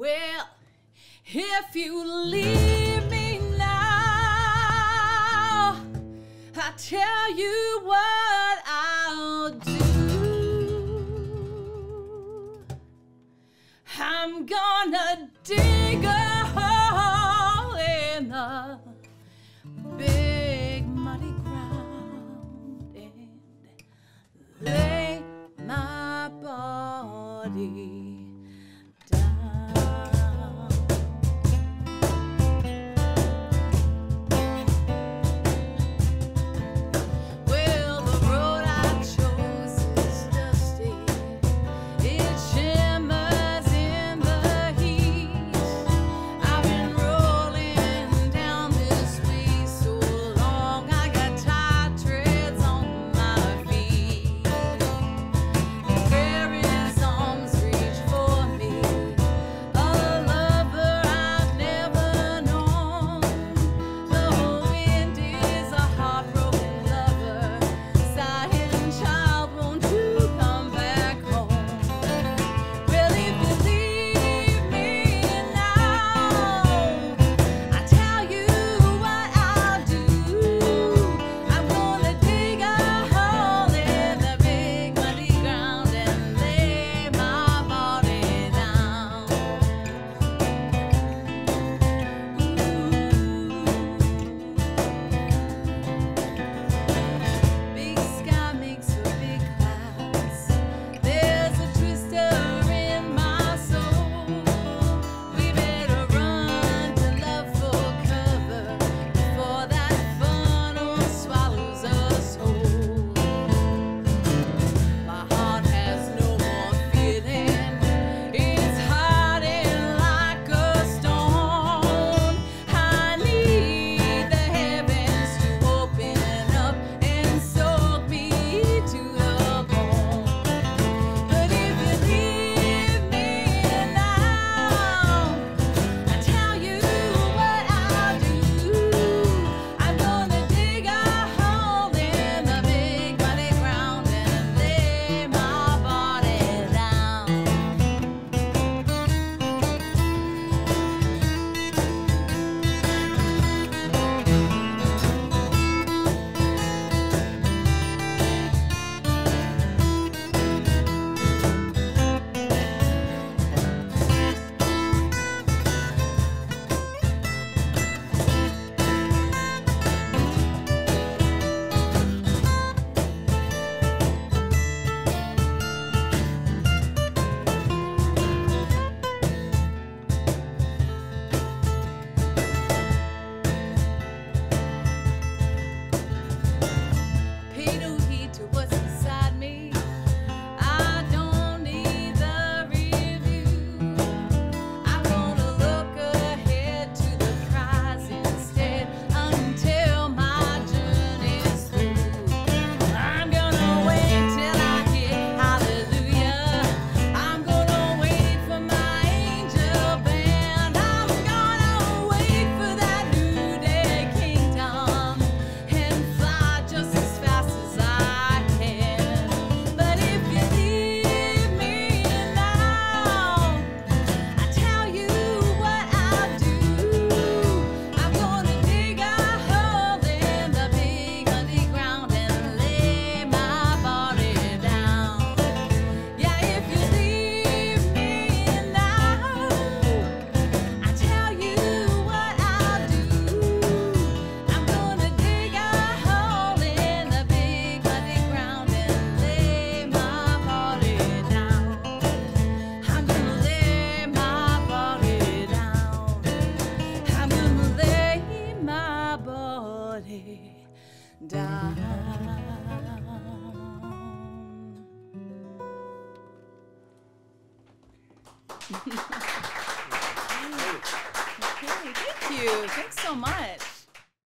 Well, if you leave me now, I tell you what I'll do. I'm gonna dig a hole in the big muddy ground and lay my body down. Well, the road I chose is dusty. It shimmers in the heat. I've been rolling down this way so long, I got tired treads on my feet. Fairies' arms reach for me, a lover I've never known. The wind is a heartbroken lover, sighing, child, won't you come back home? Well, if you leave me now, I tell you what I'll do. I'm gonna dig a hole in the big muddy ground and lay my body down. Big sky makes for big clouds. There's a twister in my soul. We better run to love for cover before that funnel swallows us whole. My heart has no more feeling. It's hardened like a stone. I need the heavens to open up and soak me to the bone. But if you leave me now, I tell you what I'll do. I'm gonna dig a hole in the big muddy ground and lay my body down. Pay no heed to what's inside me. I don't need the review. I'm gonna look ahead to the prize instead until my journey's through. I'm gonna wait till I hit hallelujah. I'm gonna wait for my angel band. I'm gonna wait for that new day kingdom and fly just as fast as I can. But if you leave me now, I tell you what I'll do. I'm gonna dig a hole in the big muddy ground and lay my body down. Yeah, if you leave me now, I tell you what I'll do. I'm gonna dig a hole in the big muddy ground and lay my body down. I'm gonna lay my body down. I'm gonna lay my body down. Okay, thank you. Thanks so much.